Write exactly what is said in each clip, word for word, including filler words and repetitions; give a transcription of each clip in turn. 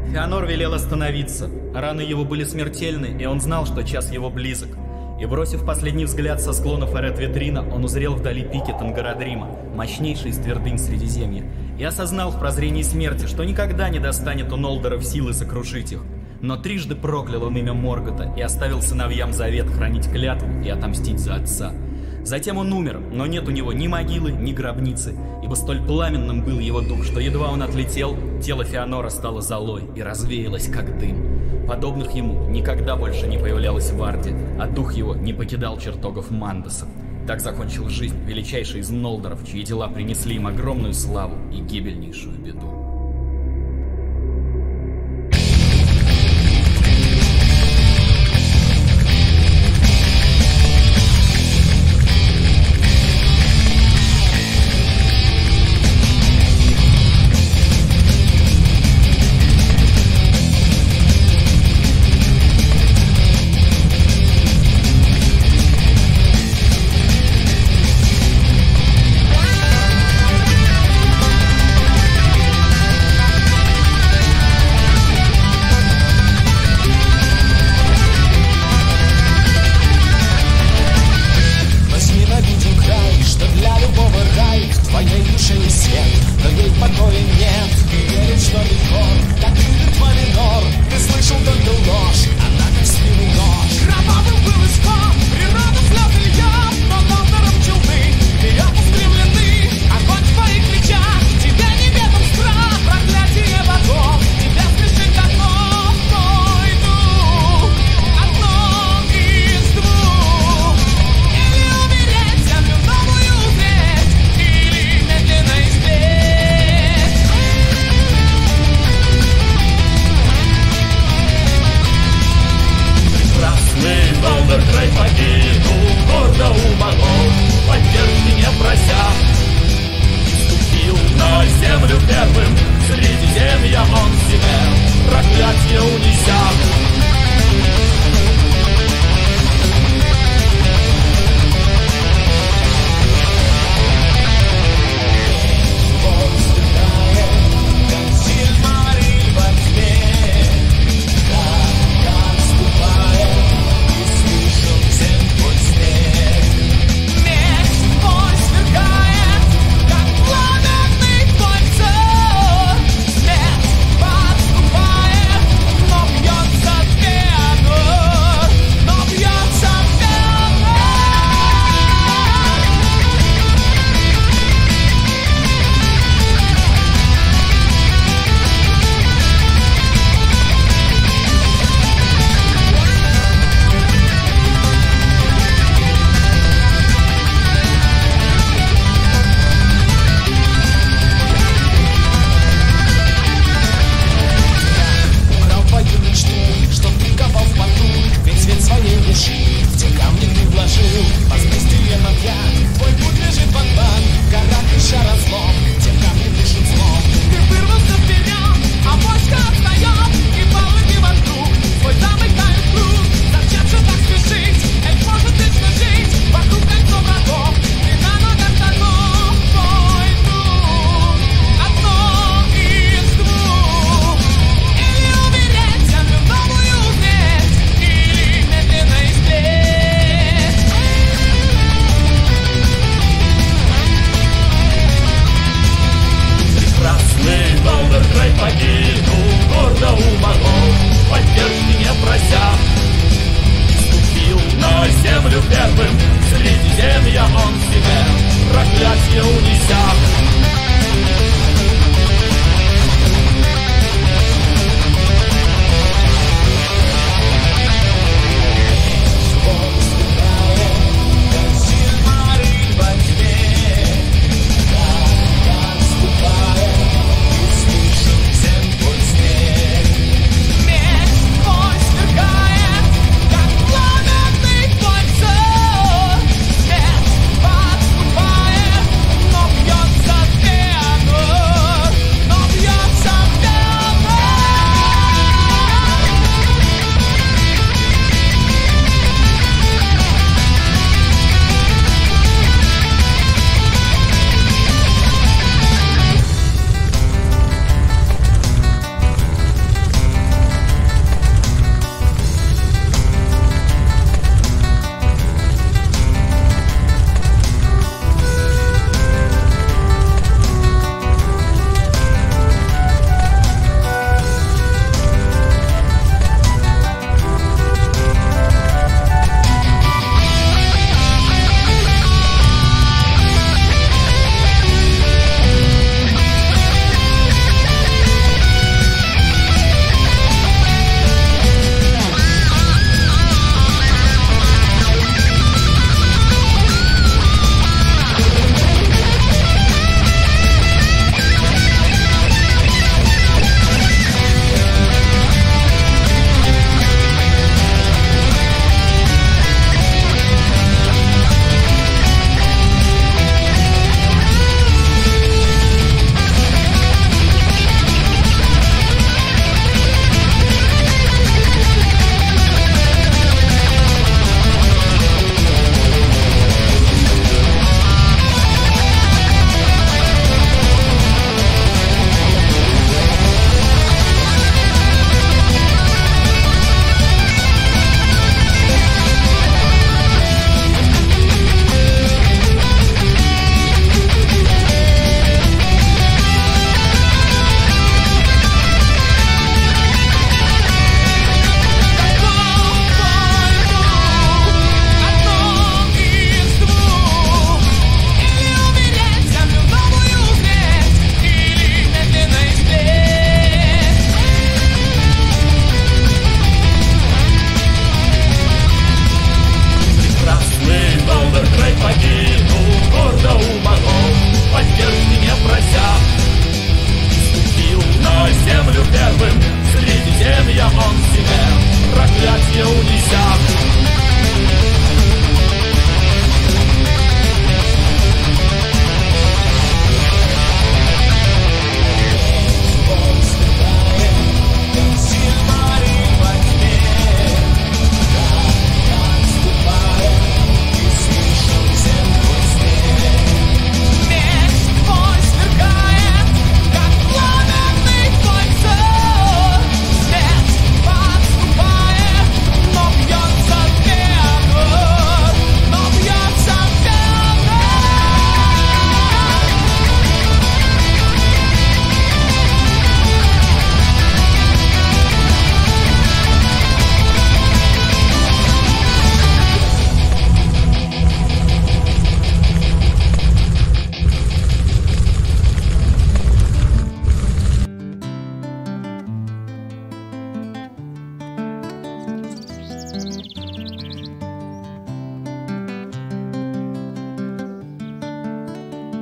Феонор велел остановиться. Раны его были смертельны, и он знал, что час его близок. И бросив последний взгляд со склонов Эрет-Ветрина, он узрел вдали пики Тангарадрима, мощнейший из твердынь Средиземья, и осознал в прозрении смерти, что никогда не достанет у Нолдоров силы сокрушить их. Но трижды проклял он имя Моргота и оставил сыновьям завет хранить клятву и отомстить за отца. Затем он умер, но нет у него ни могилы, ни гробницы, ибо столь пламенным был его дух, что едва он отлетел, тело Феонора стало золой и развеялось, как дым. Подобных ему никогда больше не появлялось в Арде, а дух его не покидал чертогов Мандоса. Так закончил жизнь величайший из Нолдоров, чьи дела принесли им огромную славу и гибельнейшую беду.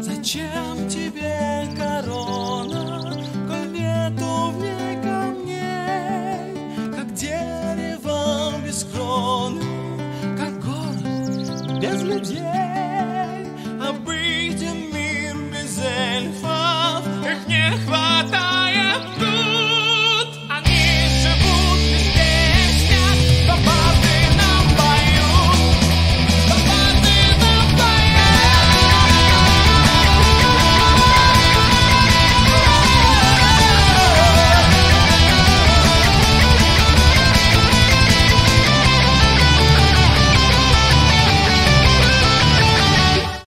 Зачем тебе